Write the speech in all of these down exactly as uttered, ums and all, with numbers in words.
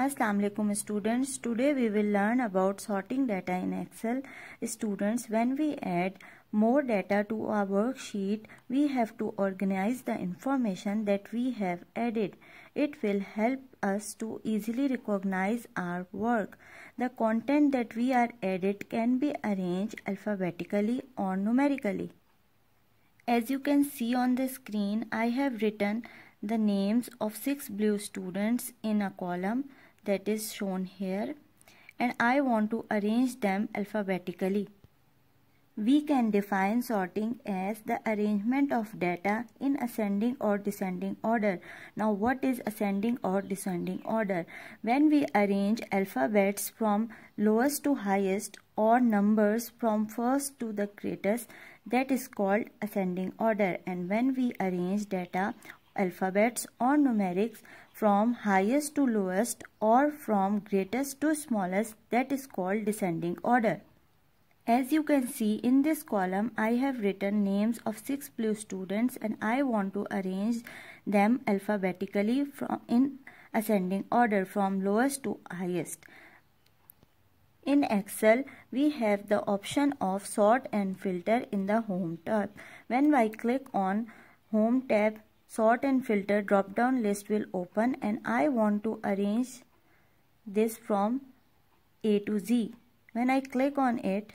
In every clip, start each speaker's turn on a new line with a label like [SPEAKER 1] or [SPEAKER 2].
[SPEAKER 1] Assalamu alaikum students. Today we will learn about sorting data in Excel. Students, when we add more data to our worksheet, we have to organize the information that we have added. It will help us to easily recognize our work. The content that we are added can be arranged alphabetically or numerically. As you can see on the screen, I have written the names of six blue students in a column that is shown here, and I want to arrange them alphabetically. We can define sorting as the arrangement of data in ascending or descending order. Now, what is ascending or descending order? When we arrange alphabets from lowest to highest or numbers from first to the greatest, that is called ascending order. And when we arrange data, alphabets or numerics from highest to lowest or from greatest to smallest, that is called descending order. As you can see in this column, I have written names of six blue students and I want to arrange them alphabetically from in ascending order from lowest to highest. In Excel, we have the option of sort and filter in the Home tab. When I click on Home tab, Sort and Filter drop-down list will open and I want to arrange this from A to Z. When I click on it,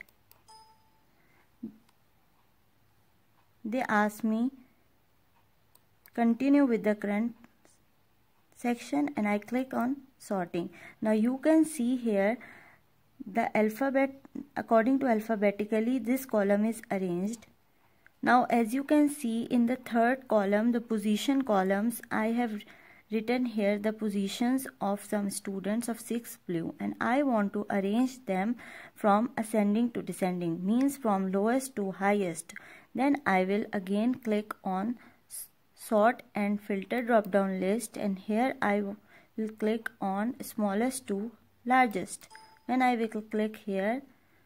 [SPEAKER 1] they ask me continue with the current section and I click on sorting. Now you can see here the alphabet, according to alphabetically, this column is arranged. Now as you can see in the third column, the position columns, I have written here the positions of some students of six blue and I want to arrange them from ascending to descending, means from lowest to highest. Then I will again click on sort and filter drop down list and here I will click on smallest to largest. When I will click here,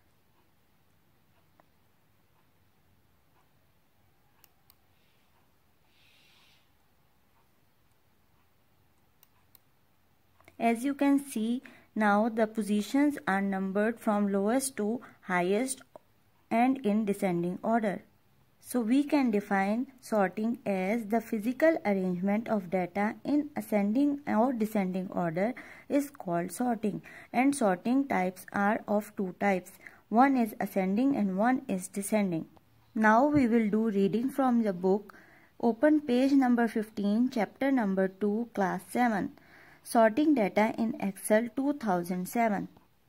[SPEAKER 1] as you can see, now the positions are numbered from lowest to highest and in descending order. So we can define sorting as the physical arrangement of data in ascending or descending order is called sorting. And sorting types are of two types. One is ascending and one is descending. Now we will do reading from the book. Open page number fifteen, chapter number two, class seven. Sorting data in Excel two thousand seven.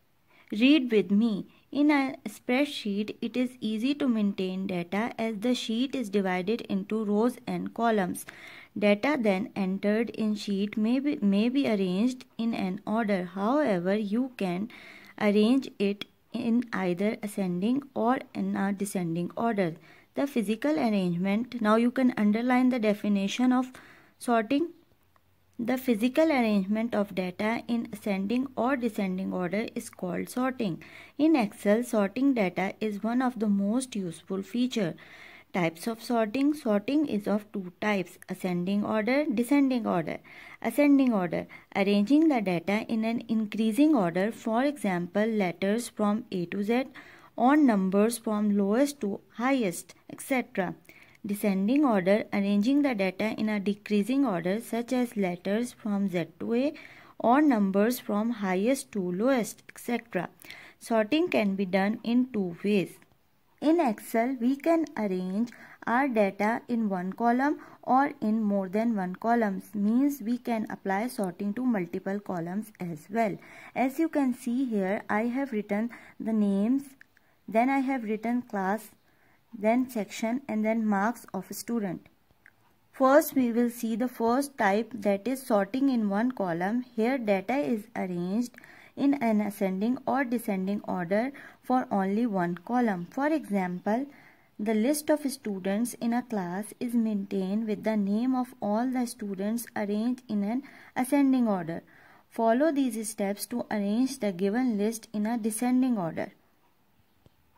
[SPEAKER 1] Read with me. In a spreadsheet, it is easy to maintain data as the sheet is divided into rows and columns. Data then entered in sheet may be, may be arranged in an order. However, you can arrange it in either ascending or in a descending order. The physical arrangement, now you can underline the definition of sorting. The physical arrangement of data in ascending or descending order is called sorting. In Excel, sorting data is one of the most useful features. Types of sorting. Sorting is of two types: ascending order, descending order. Ascending order, arranging the data in an increasing order, for example, letters from A to Z or numbers from lowest to highest, et cetera. Descending order, arranging the data in a decreasing order, such as letters from Z to A or numbers from highest to lowest, et cetera. Sorting can be done in two ways. In Excel, we can arrange our data in one column or in more than one columns, means we can apply sorting to multiple columns as well. As you can see here, I have written the names, then I have written class, then section and then marks of a student. First we will see the first type, that is sorting in one column. Here data is arranged in an ascending or descending order for only one column. For example, the list of students in a class is maintained with the name of all the students arranged in an ascending order. Follow these steps to arrange the given list in a descending order.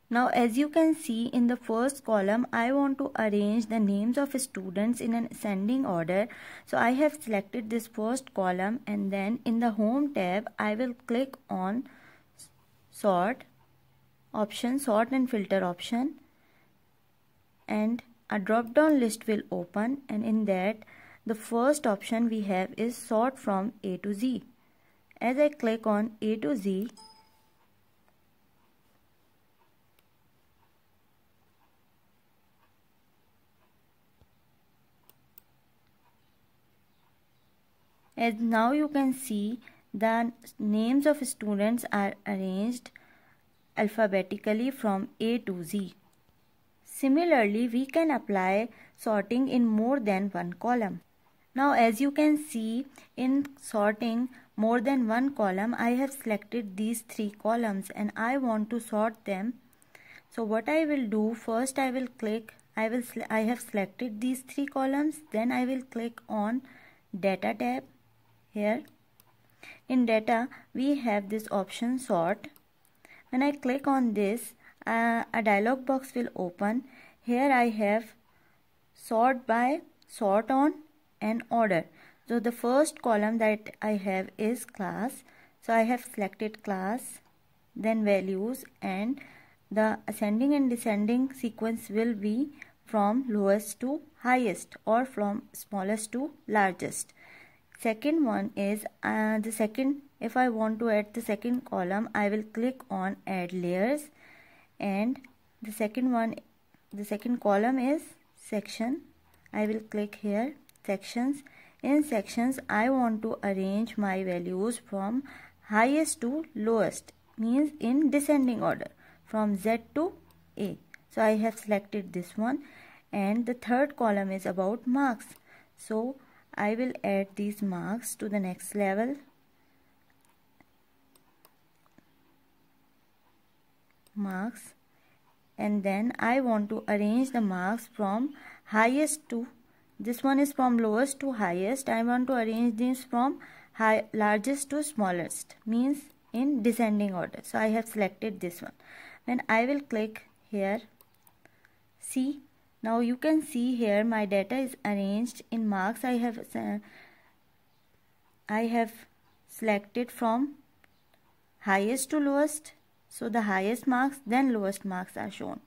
[SPEAKER 1] Now as you can see in the first column, I want to arrange the names of students in an ascending order. So I have selected this first column, and then in the home tab I will click on sort option, sort and filter option, and a drop down list will open, and in that the first option we have is sort from A to Z. As I click on A to Z, as now you can see the names of students are arranged alphabetically from A to Z. Similarly, we can apply sorting in more than one column. Now as you can see in sorting more than one column, I have selected these three columns and I want to sort them. So what I will do, first I will click, I will I have selected these three columns, then I will click on data tab. Here in data we have this option sort. When I click on this, uh, a dialog box will open. Here I have sort by, sort on and order. So the first column that I have is class. So I have selected class, then values, and the ascending and descending sequence will be from lowest to highest or from smallest to largest. Second one is uh, the second, if I want to add the second column, I will click on add layers, and the second one, the second column is section. I will click here sections. In sections I want to arrange my values from highest to lowest, means in descending order from Z to A. So I have selected this one, and the third column is about marks. So I will add these marks to the next level. Marks, and then I want to arrange the marks from highest to, this one is from lowest to highest. I want to arrange this from high, largest to smallest, means in descending order. So I have selected this one. When I will click here, see, now you can see here my data is arranged in marks. I have uh, I have selected from highest to lowest. So the highest marks, then lowest marks are shown.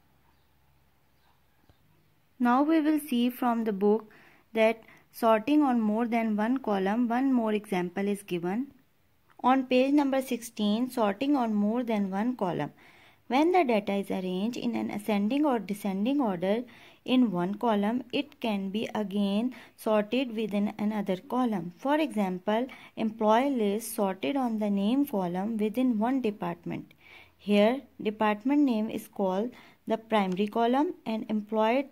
[SPEAKER 1] Now we will see from the book that sorting on more than one column, one more example is given. On page number sixteen, sorting on more than one column. When the data is arranged in an ascending or descending order in one column, it can be again sorted within another column. For example, employee list sorted on the name column within one department. Here, department name is called the primary column and employee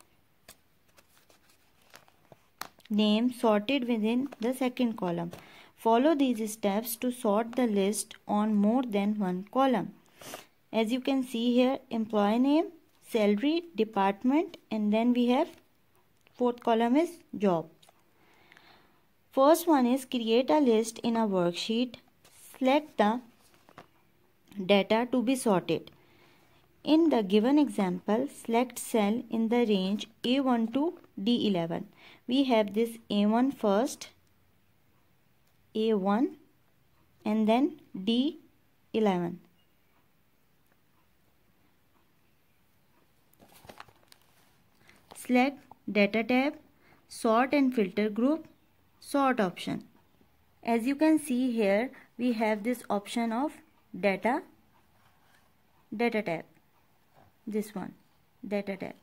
[SPEAKER 1] name sorted within the second column. Follow these steps to sort the list on more than one column. As you can see here, employee name, salary, department, and then we have fourth column is job. First one is create a list in a worksheet. Select the data to be sorted. In the given example, select cell in the range A one to D eleven. We have this A one first, A one, and then D eleven. Select data tab, sort and filter group, sort option. As you can see here, we have this option of data, data tab, this one, data tab.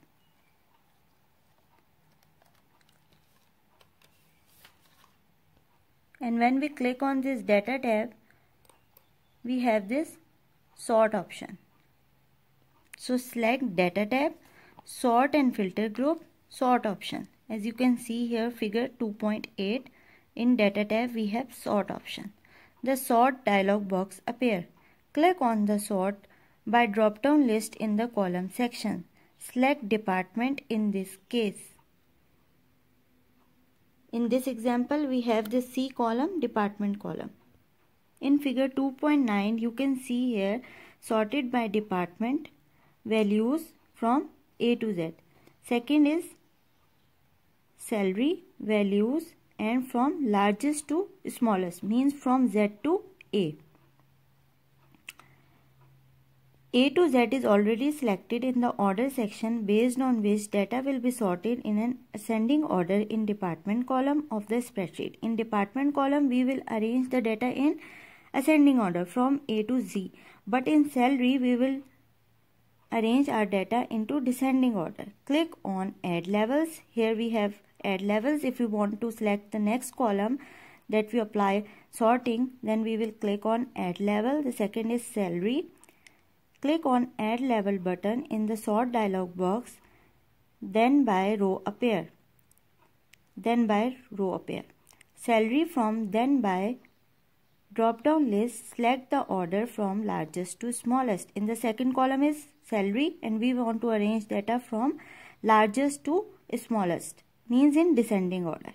[SPEAKER 1] And when we click on this data tab, we have this sort option. So select data tab, sort and filter group, sort option. As you can see here, figure two point eight, in data tab we have sort option. The sort dialog box appear. Click on the sort by drop down list in the column section. Select department in this case. In this example, we have the C column, department column. In figure two point nine, you can see here sorted by department. values from A to Z. Second is salary values and from largest to smallest, means from Z to A. A to Z is already selected in the order section, based on which data will be sorted in an ascending order in department column of the spreadsheet. In department column, we will arrange the data in ascending order from A to Z, but in salary we will arrange our data into descending order. Click on add levels. Here we have add levels. If you want to select the next column that we apply sorting, then we will click on add level. The second is salary. Click on add level button in the sort dialog box, then by row appear. Then by row appear. Salary from then by drop down list, select the order from largest to smallest. In the second column is salary and we want to arrange data from largest to smallest, means in descending order.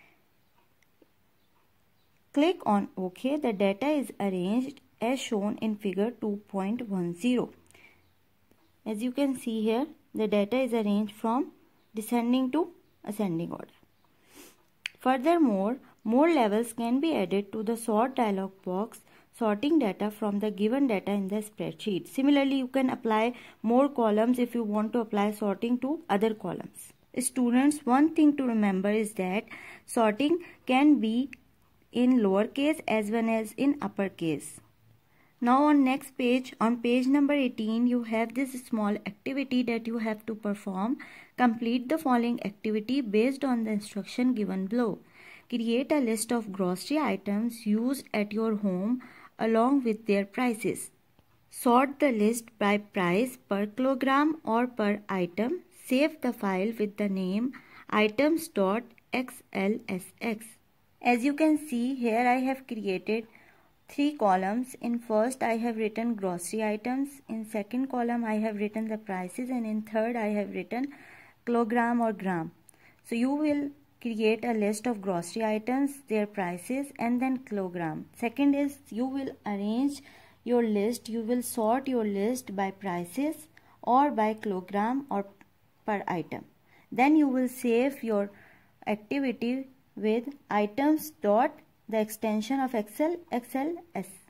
[SPEAKER 1] Click on OK. The data is arranged as shown in figure two point one zero. As you can see here, the data is arranged from descending to ascending order. Furthermore, more levels can be added to the sort dialog box, sorting data from the given data in the spreadsheet. Similarly, you can apply more columns if you want to apply sorting to other columns. Students, one thing to remember is that sorting can be in lowercase as well as in uppercase. Now on next page, on page number eighteen, you have this small activity that you have to perform. Complete the following activity based on the instruction given below. Create a list of grocery items used at your home along with their prices. Sort the list by price per kilogram or per item. Save the file with the name items dot x l s x. As you can see here, I have created three columns. In first I have written grocery items, in second column I have written the prices, and in third I have written kilogram or gram. So you will create a list of grocery items, their prices, and then kilogram. Second is you will arrange your list, you will sort your list by prices or by kilogram or per item. Then you will save your activity with items dot the extension of Excel X L S.